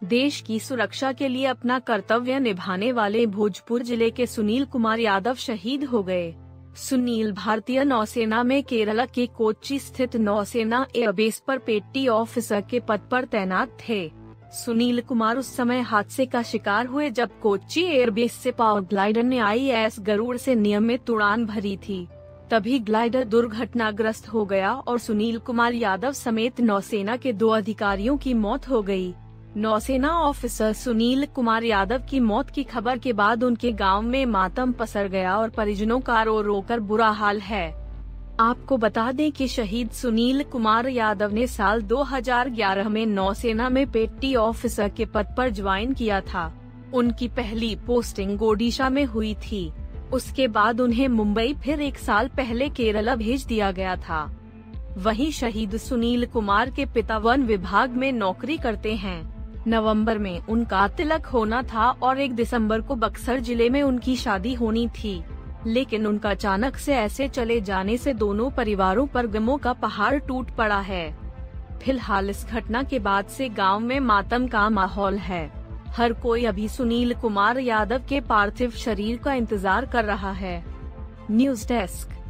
देश की सुरक्षा के लिए अपना कर्तव्य निभाने वाले भोजपुर जिले के सुनील कुमार यादव शहीद हो गए। सुनील भारतीय नौसेना में केरला के कोच्चि स्थित नौसेना एयरबेस पर पेटी ऑफिसर के पद पर तैनात थे। सुनील कुमार उस समय हादसे का शिकार हुए जब कोच्चि एयरबेस से पावर ग्लाइडर ने IAS गरुड़ से नियमित उड़ान भरी थी। तभी ग्लाइडर दुर्घटनाग्रस्त हो गया और सुनील कुमार यादव समेत नौसेना के 2 अधिकारियों की मौत हो गई। नौसेना ऑफिसर सुनील कुमार यादव की मौत की खबर के बाद उनके गांव में मातम पसर गया और परिजनों का रो रो कर बुरा हाल है। आपको बता दें कि शहीद सुनील कुमार यादव ने साल 2011 में नौसेना में पेटी ऑफिसर के पद पर ज्वाइन किया था। उनकी पहली पोस्टिंग ओडिशा में हुई थी। उसके बाद उन्हें मुंबई फिर 1 साल पहले केरला भेज दिया गया था। वहीं शहीद सुनील कुमार के पिता वन विभाग में नौकरी करते हैं। नवंबर में उनका तिलक होना था और 1 दिसंबर को बक्सर जिले में उनकी शादी होनी थी, लेकिन उनका अचानक से ऐसे चले जाने से दोनों परिवारों पर गमों का पहाड़ टूट पड़ा है। फिलहाल इस घटना के बाद से गांव में मातम का माहौल है। हर कोई अभी सुनील कुमार यादव के पार्थिव शरीर का इंतजार कर रहा है। News desk.